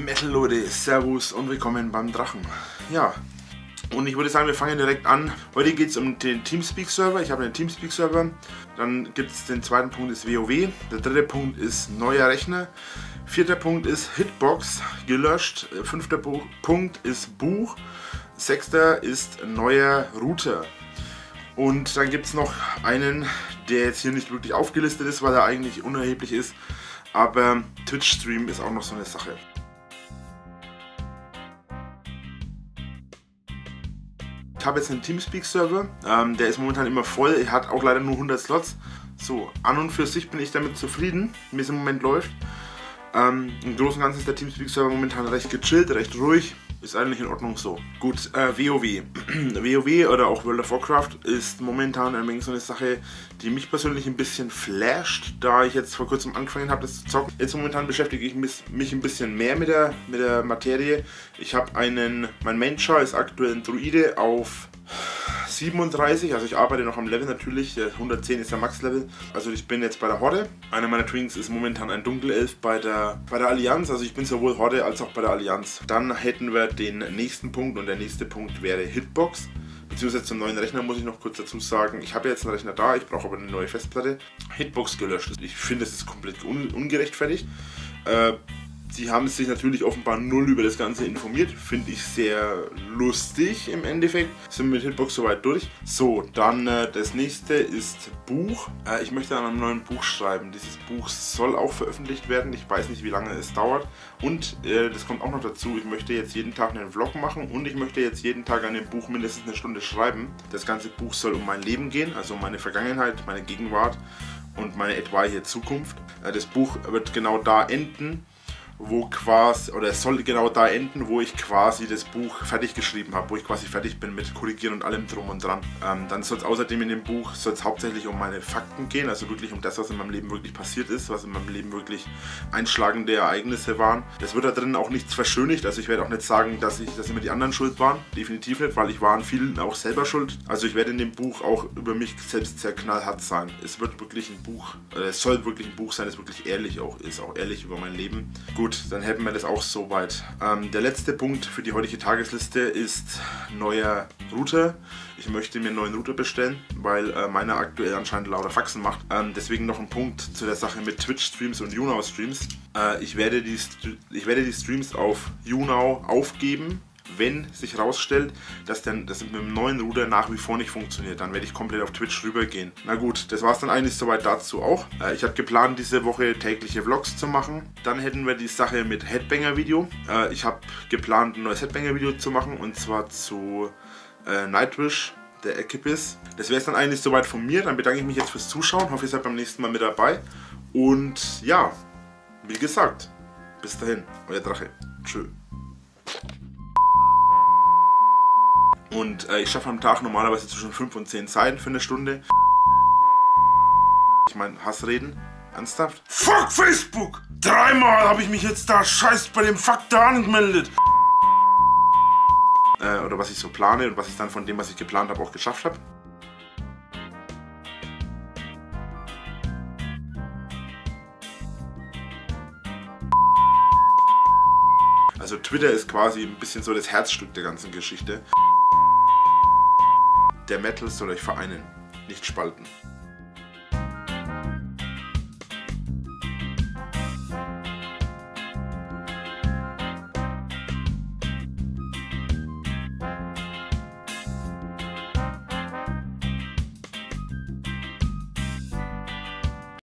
Metal Leute, Servus und willkommen beim Drachen. Ja, und ich würde sagen, wir fangen direkt an. Heute geht es um den Teamspeak-Server. Ich habe einen Teamspeak-Server. Dann gibt es den zweiten Punkt ist WoW. Der dritte Punkt ist neuer Rechner. Vierter Punkt ist Hitbox gelöscht. Fünfter Punkt ist Buch. Sechster ist neuer Router. Und dann gibt es noch einen, der jetzt hier nicht wirklich aufgelistet ist, weil er eigentlich unerheblich ist. Aber Twitch-Stream ist auch noch so eine Sache. Ich habe jetzt einen Teamspeak-Server, der ist momentan immer voll, er hat auch leider nur 100 Slots. So, an und für sich bin ich damit zufrieden, wie es im Moment läuft. Im Großen und Ganzen ist der Teamspeak-Server momentan recht gechillt, recht ruhig. Ist eigentlich in Ordnung so. Gut, WoW. WoW oder auch World of Warcraft ist momentan ein wenig so eine Sache, die mich persönlich ein bisschen flasht, da ich jetzt vor kurzem angefangen habe, das zu zocken. Jetzt momentan beschäftige ich mich ein bisschen mehr mit der Materie. Ich habe mein Main-Char ist aktuell ein Druide auf 37, also ich arbeite noch am Level natürlich, der 110 ist der Max-Level. Also ich bin jetzt bei der Horde. Einer meiner Twinks ist momentan ein Dunkelelf bei der Allianz, also ich bin sowohl Horde als auch bei der Allianz. Dann hätten wir den nächsten Punkt und der nächste Punkt wäre Hitbox. Beziehungsweise zum neuen Rechner muss ich noch kurz dazu sagen, ich habe jetzt einen Rechner da, ich brauche aber eine neue Festplatte. Hitbox gelöscht. Ich finde, es ist komplett ungerechtfertigt. Sie haben sich natürlich offenbar null über das Ganze informiert, finde ich sehr lustig im Endeffekt. Sind wir mit Hitbox soweit durch. So, dann das nächste ist Buch. Ich möchte an einem neuen Buch schreiben. Dieses Buch soll auch veröffentlicht werden. Ich weiß nicht, wie lange es dauert. Und das kommt auch noch dazu, ich möchte jetzt jeden Tag einen Vlog machen und ich möchte jetzt jeden Tag an dem Buch mindestens eine Stunde schreiben. Das ganze Buch soll um mein Leben gehen, also um meine Vergangenheit, meine Gegenwart und meine etwaige Zukunft. Das Buch wird genau da enden, es soll genau da enden, wo ich quasi das Buch fertig geschrieben habe, wo ich quasi fertig bin mit Korrigieren und allem drum und dran. Dann soll es außerdem in dem Buch hauptsächlich um meine Fakten gehen, also wirklich um das, was in meinem Leben wirklich passiert ist, was in meinem Leben wirklich einschlagende Ereignisse waren. Es wird da drin auch nichts verschönigt, also ich werde auch nicht sagen, dass immer die anderen schuld waren, definitiv nicht, weil ich war an vielen auch selber schuld. Also ich werde in dem Buch auch über mich selbst sehr knallhart sein. Es wird wirklich ein Buch, es soll wirklich ein Buch sein, das wirklich ehrlich auch ist, auch ehrlich über mein Leben. Gut, dann hätten wir das auch soweit. Der letzte Punkt für die heutige Tagesliste ist neuer Router. Ich möchte mir einen neuen Router bestellen, weil meiner aktuell anscheinend lauter Faxen macht. Deswegen noch ein Punkt zu der Sache mit Twitch-Streams und YouNow-Streams. Ich werde die Streams auf YouNow aufgeben, wenn sich herausstellt, dass das mit dem neuen Router nach wie vor nicht funktioniert. Dann werde ich komplett auf Twitch rübergehen. Na gut, das war es dann eigentlich soweit dazu auch. Ich habe geplant, diese Woche tägliche Vlogs zu machen. Dann hätten wir die Sache mit Headbanger-Video. Ich habe geplant, ein neues Headbanger-Video zu machen, und zwar zu Nightwish, der Equipis. Das wäre es dann eigentlich soweit von mir. Dann bedanke ich mich jetzt fürs Zuschauen. Hoffe, ihr seid beim nächsten Mal mit dabei. Und ja, wie gesagt, bis dahin, euer Drache. Tschö. Und ich schaffe am Tag normalerweise zwischen 5 und 10 Seiten für eine Stunde. Ich meine, Hassreden? Ernsthaft? Fuck Facebook! 3-mal habe ich mich jetzt da scheiß bei dem Fuck da angemeldet. Oder was ich so plane und was ich dann von dem, was ich geplant habe, auch geschafft habe. Also Twitter ist quasi ein bisschen so das Herzstück der ganzen Geschichte. Der Metal soll euch vereinen, nicht spalten.